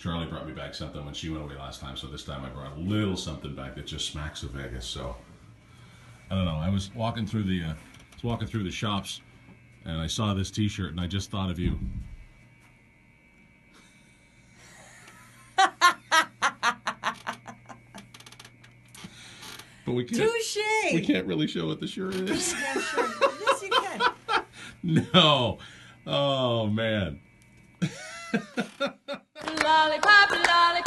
Charlie brought me back something when she went away last time, so this time I brought a little something back that just smacks of Vegas. So I don't know. I was walking through the shops, and I saw this T-shirt, and I just thought of you. But we can't. Touché. We can't really show what the shirt is. Yeah, sure. Yes, you can. No. Oh man. Lollipop, lollipop.